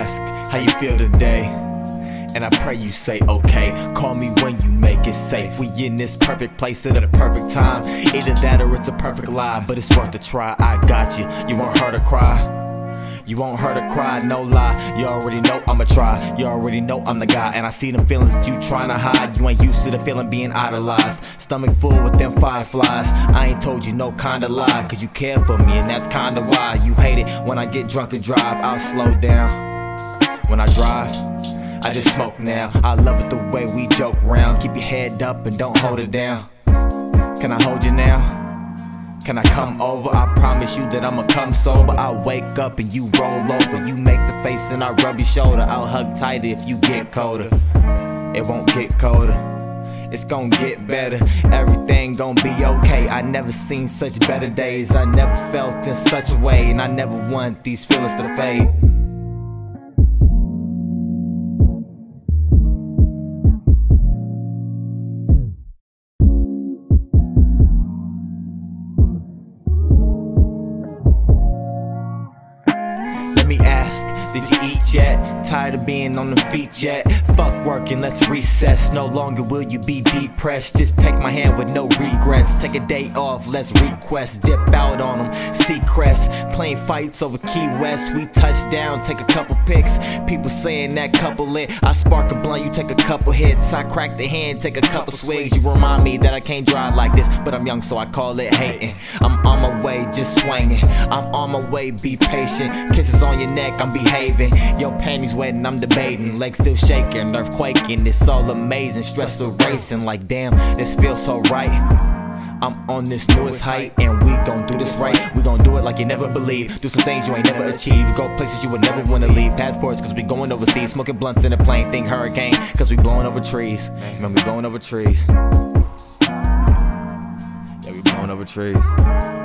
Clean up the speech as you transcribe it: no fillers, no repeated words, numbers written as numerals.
ask how you feel today, and I pray you say okay. Call me when you make it safe. We in this perfect place at a perfect time. Either that or it's a perfect lie, but it's worth a try. I got you. You won't hurt or cry. You won't hurt or cry, no lie. You already know I'ma try. You already know I'm the guy, and I see them feelings that you trying to hide. You ain't used to the feeling being idolized. Stomach full with them fireflies. I ain't told you no kinda lie, cause you care for me, and that's kinda why. You hate it when I get drunk and drive. I'll slow down when I drive. I just smoke now. I love it the way we joke around. Keep your head up and don't hold it down. Can I hold you now? Can I come over? I promise you that I'ma come sober. I'll wake up and you roll over. You make the face and I rub your shoulder. I'll hug tighter if you get colder. It won't get colder. It's gon' get better. Everything gon' be okay. I never seen such better days. I never felt in such a way, and I never want these feelings to fade. Let me ask, did you eat yet? Tired of being on the feet yet? Fuck working, let's recess. No longer will you be depressed. Just take my hand with no regrets. Take a day off, let's request. Dip out on them, Seacrest. Playing fights over Key West. We touch down, take a couple pics. People saying that couple lit. I spark a blunt, you take a couple hits. I crack the hand, take a couple swigs. You remind me that I can't drive like this, but I'm young so I call it hating. I'm on my way, just swinging. I'm on my way, be patient. Kisses on your neck, I'm behaving. Your panties wet and I'm debating. Legs still shaking, nerve quaking. It's all amazing, stress erasing. Like damn, this feels so right. I'm on this newest height, and we gon' do this right. We gon' do it like you never believe. Do some things you ain't never achieved. Go places you would never wanna leave. Passports cause we going overseas. Smoking blunts in a plane, think hurricane cause we blowing over trees. Man, we blowing over trees. Yeah, we blowing over trees.